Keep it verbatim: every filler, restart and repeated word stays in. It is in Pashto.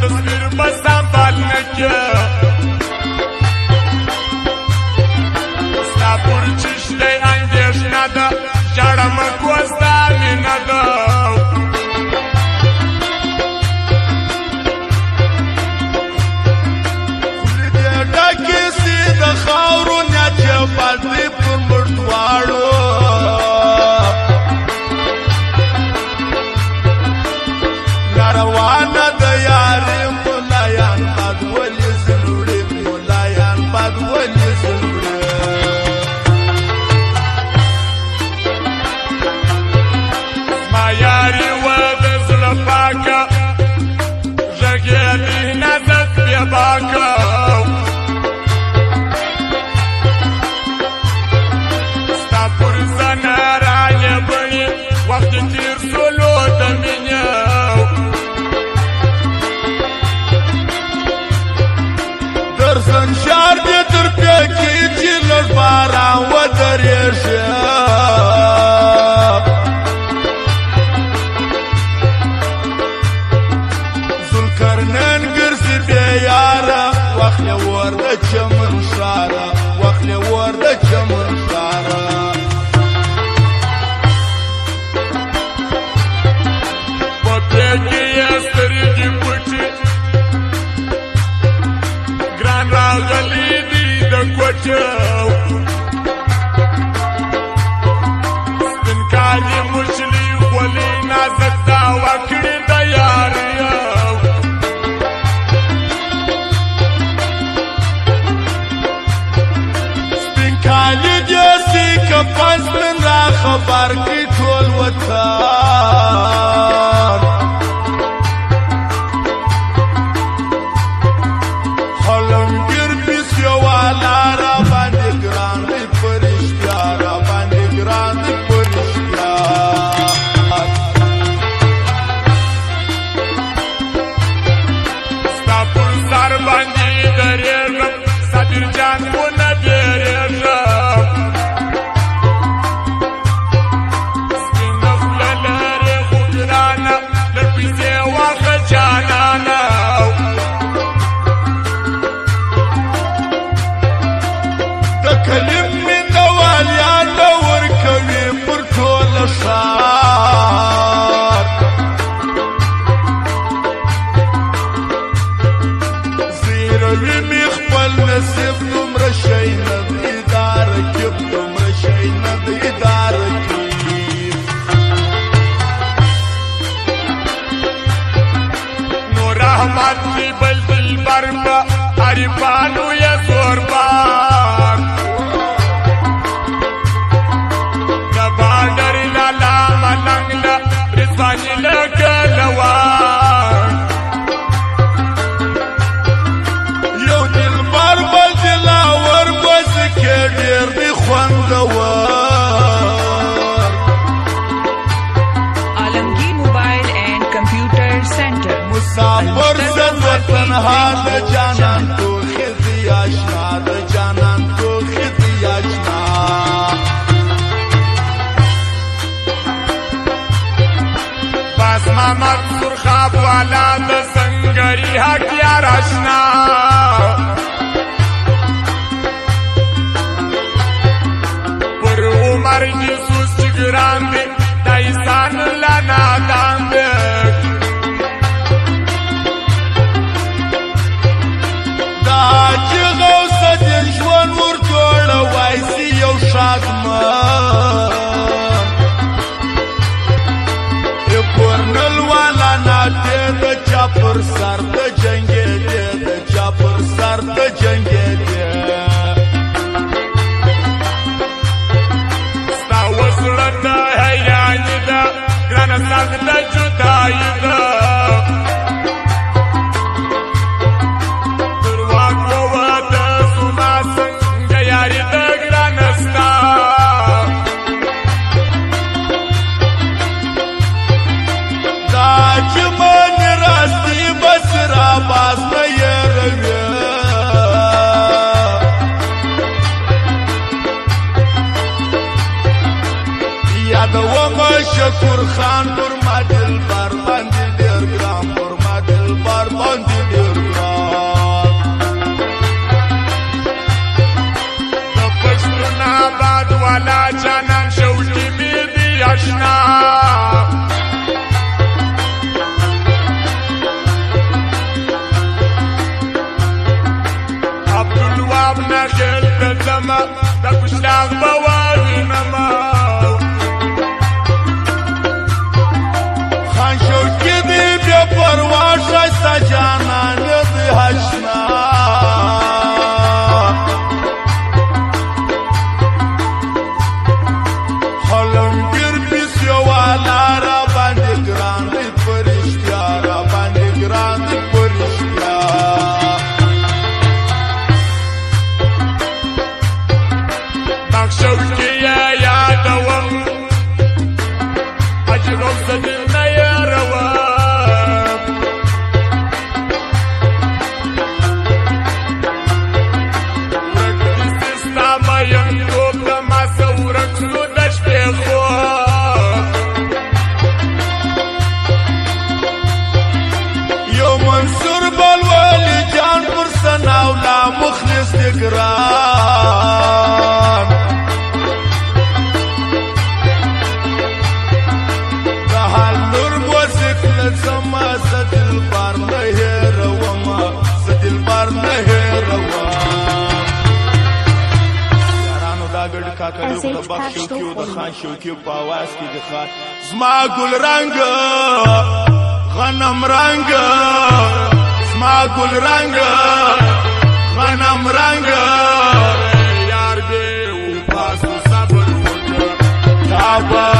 تصویر بسنبال نکه ستا پر چشلی اندیشنه ده ژړم کو ستا مینه ده خولې دې ډکې سي د خاورو نیت چې بد دې پر موږ دواړو روانه د یارې ملایان بد ولې زلوړې ملایان بد ولې زلوړې زما یارې وه د زړه پاکه غږېدې نازک بې باکه ستا پر زنه رایې بڼې وخت تېر سولو د مینې سنشار دې تر پېکې چې لږ باران ودرېږي ذوالقرنین ګرځي بې یاره واخلې ور د چمن ښاره واخلې ور د چمن ښاره په پېکې یې سترګې پټې راغلی دی د کوټه سپین کالي مچلي خولې نازک دعوه کړې د یارې سپین کالي دې سي کفن سپین را خبر کړي ټول وطن خلنګر پیس یو لاره باندې ګران دی پرشتیا را باندې ګران دی پرشتیا ستا پر سر باندې درېږم صابر جان ونه بیرېږم سپینه خوله لرې خو ګرانه لږ پیسې واخله جانانه کلیم من دوالیان ورکوي پر ټول ښار زیروي مې خپل نصیب دومره شی نه دی دارکیب دومره شی نه دی دارکیب نور احمد دی بل دلبر په عارفانو یې زور بار د باډر لالا ملنګ له رضواني له ګلوان یو دلبر بل دلاور بس کې ډېر دی خوندور Alamgir Mobile and Computer Center. مسافر زن وطن حال جانان تو خزی آشنا د جانان تو خزی آشنا بس محمد سرخاب والا د سنگری حقیار اشنا پر عمر جسوس چگران دی دایسان لنادان دی دا چې غوث دین ژوند ور جوړه وایسي یو شادمان ای کورنل والا ناټې د چا پر سر د جنګېدې د چا پر سر د جنګېدې ستا وزړه د حیراني ده ګرانه سخته جدایي ده درواغ ووه د زما څنګه یاري ده ګرانه ستا دا چې من راستی بس را باز نه یېروي یادومه شکر خان پر ما دلبر باندې ډېر ګران پر ما دلبر باندې پروا شایسته جانان د حشنا خلنګر پیسو والا را باندې ګران دی پرشتیا را باندې ګران دی پرشتیا نقشو کې یادوم اجرم زدل نه یاروم ورک دې ستا مین توب د ما څه ورک سو د شپې خوب یو منصور بلولی جان پر سناولا مخلص دی ګران د حال نور موزیک لزما زه دلبر نه هېرومه زه دلبر نه هېرومه یارانو دا ګډ کاکړي خو د بخت شوکي و د خان شوکي په اواز کې د خان زما ګل رنګ غنم رنگ زما ګل رنگ غنم رنگ یار دې و پاسو صبر وکړه تا به